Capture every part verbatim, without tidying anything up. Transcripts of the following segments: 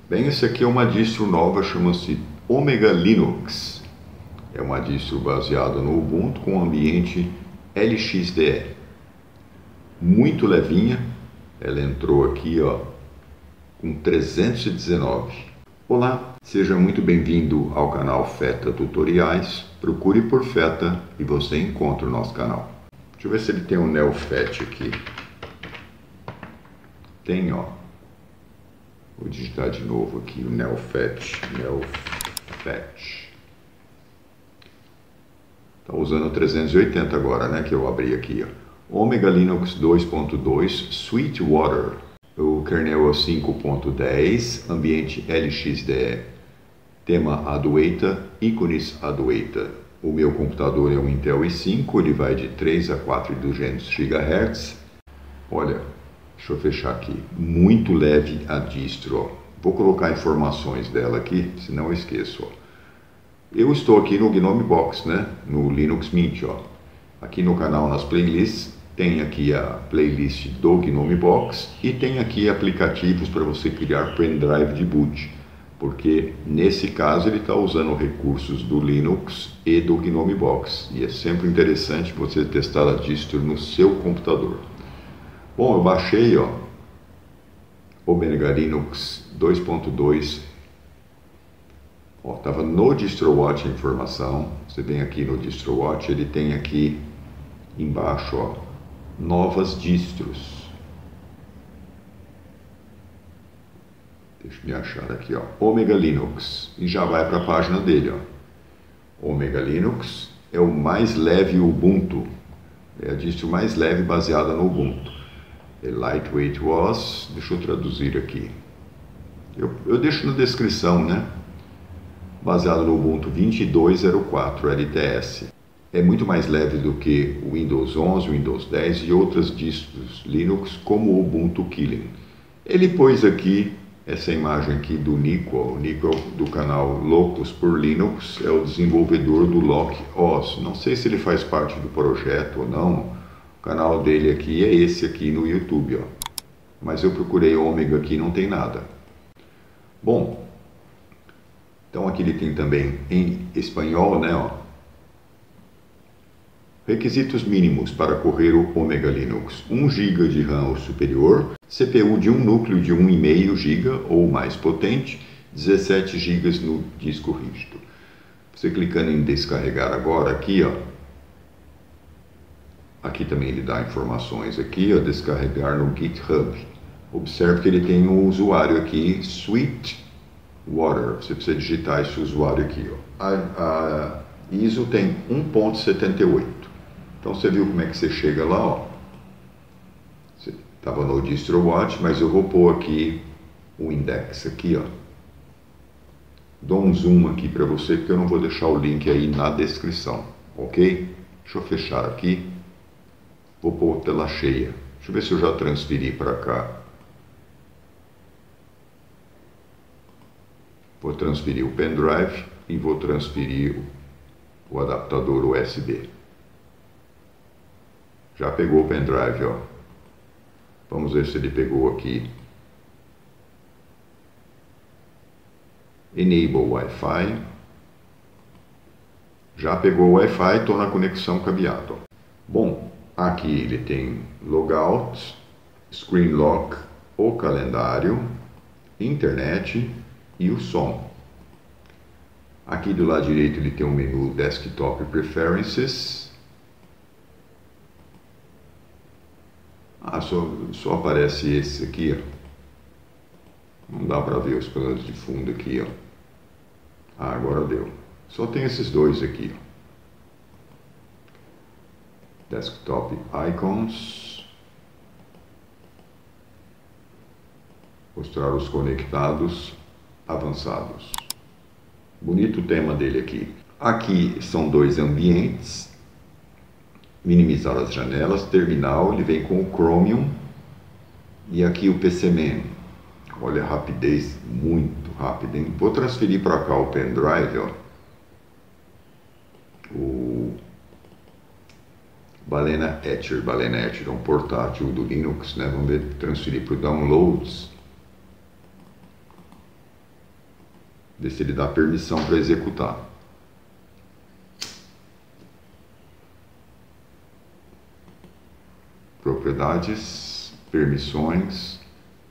Bem, esse aqui é uma distro nova, chama-se Omega Linux. É uma distro baseada no Ubuntu com ambiente L X D E. Muito levinha, ela entrou aqui ó, com trezentos e dezenove. Olá, seja muito bem-vindo ao canal Feta Tutoriais. Procure por Feta e você encontra o nosso canal. Deixa eu ver se ele tem um NeoFet aqui. Tem, ó. Vou digitar de novo aqui o NeoFet. NeoFet. Tá usando trezentos e oitenta agora, né? Que eu abri aqui, ó. Omega Linux dois ponto dois Sweetwater. O kernel é cinco ponto dez, ambiente L X D E. Tema Adueta, ícones Adueta. O meu computador é um Intel i cinco, ele vai de três a quatro mil e duzentos gigahertz. Olha, deixa eu fechar aqui. Muito leve a distro, ó. Vou colocar informações dela aqui, senão eu esqueço, ó. Eu estou aqui no Gnome Box, né? No Linux Mint, ó. Aqui no canal, nas playlists, tem aqui a playlist do Gnome Box e tem aqui aplicativos para você criar pendrive de boot. Porque nesse caso ele está usando recursos do Linux e do Gnome Box. E é sempre interessante você testar a distro no seu computador. Bom, eu baixei, ó, Omega Linux dois ponto dois. Ó, estava no DistroWatch a informação. Você vem aqui no DistroWatch, ele tem aqui embaixo, ó, novas distros. Deixa eu me achar aqui, ó, Omega Linux. E já vai para a página dele, ó. Omega Linux é o mais leve Ubuntu. É a distro mais leve baseada no Ubuntu. É Lightweight O S. Deixa eu traduzir aqui. Eu, eu deixo na descrição, né? Baseado no Ubuntu vinte e dois zero quatro L T S. É muito mais leve do que o Windows onze, o Windows dez e outras distros Linux, como o Ubuntu Kylin. Ele pôs aqui essa imagem aqui do Nico, ó. O Nico do canal Loucos por Linux, é o desenvolvedor do LocOS. Não sei se ele faz parte do projeto ou não. O canal dele aqui é esse aqui no YouTube, ó. Mas eu procurei Omega aqui, não tem nada. Bom, então aqui ele tem também em espanhol, né, ó. Requisitos mínimos para correr o Omega Linux: um giga de RAM ou superior, C P U de um núcleo de um vírgula cinco giga ou mais potente, dezessete gigas no disco rígido. Você clicando em descarregar agora aqui, ó. Aqui também ele dá informações aqui, ó, descarregar no GitHub. Observe que ele tem um usuário aqui, Sweetwater. Você precisa digitar esse usuário aqui, ó. A, a I S O tem um ponto setenta e oito. Então você viu como é que você chega lá, ó. Você estava no DistroWatch, mas eu vou pôr aqui o index aqui, ó. Dou um zoom aqui para você, porque eu não vou deixar o link aí na descrição, ok? Deixa eu fechar aqui. Vou pôr tela cheia. Deixa eu ver se eu já transferi para cá. Vou transferir o pendrive e vou transferir o adaptador U S B. Já pegou o pendrive, ó. Vamos ver se ele pegou aqui. Enable Wi-Fi. Já pegou o Wi-Fi, estou na conexão cabeado. Bom, aqui ele tem Logout, Screen Lock, o calendário, internet e o som. Aqui do lado direito ele tem o menu Desktop Preferences. Ah, só, só aparece esse aqui, ó. Não dá para ver os planos de fundo aqui, ó. Ah, agora deu. Só tem esses dois aqui, ó. Desktop Icons. Mostrar os conectados avançados. Bonito o tema dele aqui. Aqui são dois ambientes. Minimizar as janelas, terminal, ele vem com o Chromium. E aqui o P C Man. Olha a rapidez, muito rápida, hein? Vou transferir para cá o pendrive, ó. O Balena Etcher. Balena Etcher é um portátil do Linux, né? Vamos ver, transferir para o Downloads. ver se ele dá permissão para executar. Propriedades, permissões,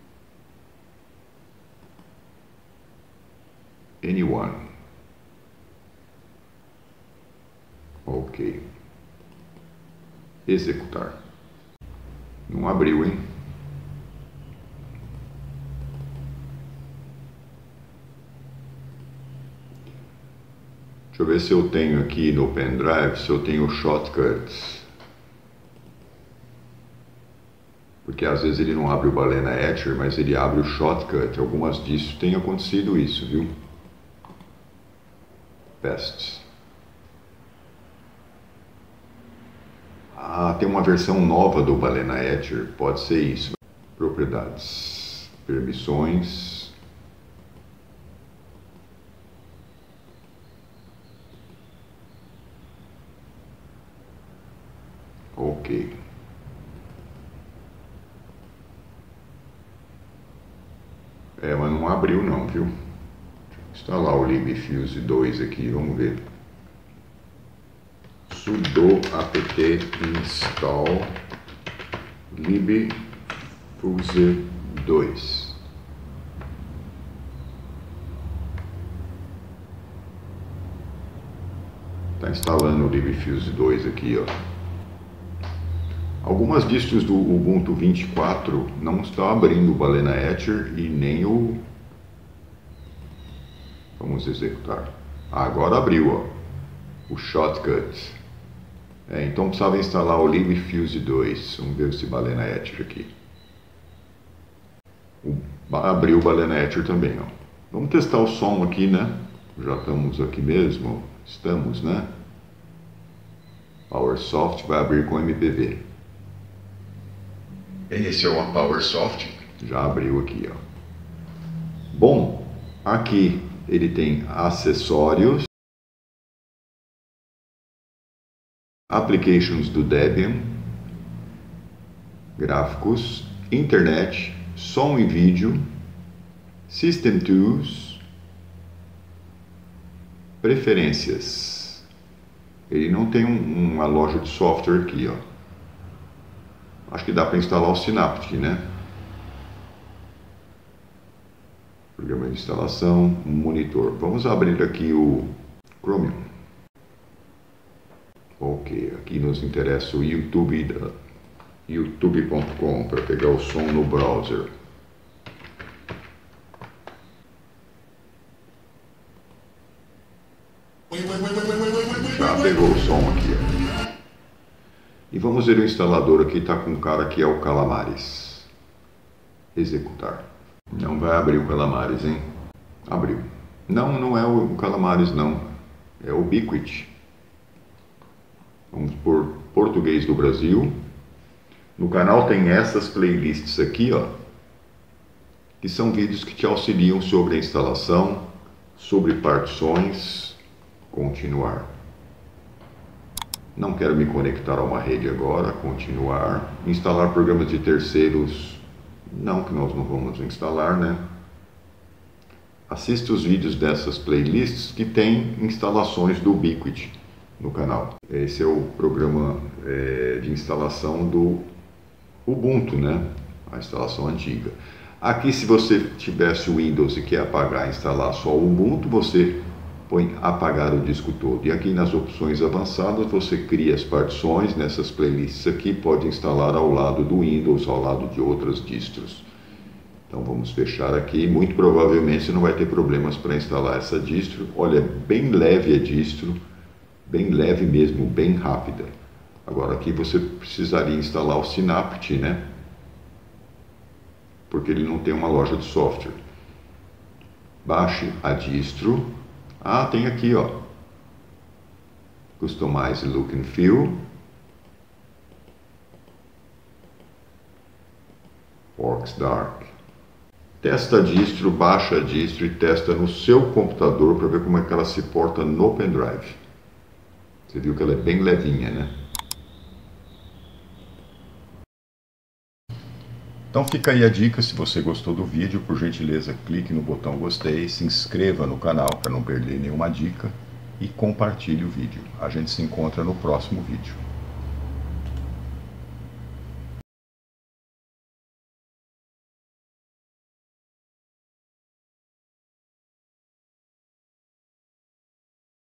anyone. Ok. Executar. Não abriu, hein? Deixa eu ver se eu tenho aqui no pendrive, se eu tenho shortcuts. Porque às vezes ele não abre o Balena Etcher, mas ele abre o shortcut. Algumas disso tem acontecido isso, viu? Pests. Ah, tem uma versão nova do Balena Etcher, pode ser isso. Propriedades, permissões. Ok. É, mas não abriu não, viu? Deixa eu instalar o libfuse dois aqui, vamos ver. Sudo apt install libfuse dois. Está instalando o libfuse dois aqui, ó. Algumas distros do Ubuntu vinte e quatro não estão abrindo o Balena Etcher e nem o... Vamos executar. Ah, agora abriu, ó, o shortcut. É, então precisava instalar o libfuse dois. Vamos ver esse Balena Etcher aqui. O... Abriu o Balena Etcher também, ó. Vamos testar o som aqui, né? Já estamos aqui mesmo. Estamos, né? PowerSoft vai abrir com M P V. Esse é o PowerSoft. Já abriu aqui, ó. Bom, aqui ele tem acessórios, applications do Debian, gráficos, internet, som e vídeo, System Tools, preferências. Ele não tem um, uma loja de software aqui, ó. Acho que dá para instalar o Synaptic, né? Programa de instalação, monitor. Vamos abrir aqui o Chromium. Ok, aqui nos interessa o YouTube da youtube ponto com para pegar o som no browser. Já pegou o som aqui, ó. E vamos ver o instalador aqui, está com um cara que é o Calamares. Executar. Não vai abrir o Calamares, hein? Abriu. Não, não é o Calamares, não. É o Ubiquiti. Vamos por português do Brasil. No canal tem essas playlists aqui, ó, que são vídeos que te auxiliam sobre a instalação, sobre partições. Continuar. Não quero me conectar a uma rede agora. Continuar. Instalar programas de terceiros. Não, que nós não vamos instalar, né? Assista os vídeos dessas playlists que tem instalações do Ubiquiti no canal. Esse é o programa é, de instalação do Ubuntu, né? A instalação antiga. Aqui, se você tivesse o Windows e quer apagar e instalar só o Ubuntu, você põe apagar o disco todo. E aqui nas opções avançadas você cria as partições nessas playlists aqui, pode instalar ao lado do Windows, ao lado de outras distros. Então vamos fechar aqui. Muito provavelmente você não vai ter problemas para instalar essa distro. Olha, bem leve a distro, bem leve mesmo, bem rápida. Agora aqui você precisaria instalar o Synaptic, né? Porque ele não tem uma loja de software. Baixe a distro. Ah, tem aqui, ó, Customize Look and Feel, Works Dark. Testa a distro, baixa a distro e testa no seu computador para ver como é que ela se porta no pendrive. Você viu que ela é bem levinha, né? Então fica aí a dica, se você gostou do vídeo, por gentileza clique no botão gostei, se inscreva no canal para não perder nenhuma dica e compartilhe o vídeo. A gente se encontra no próximo vídeo.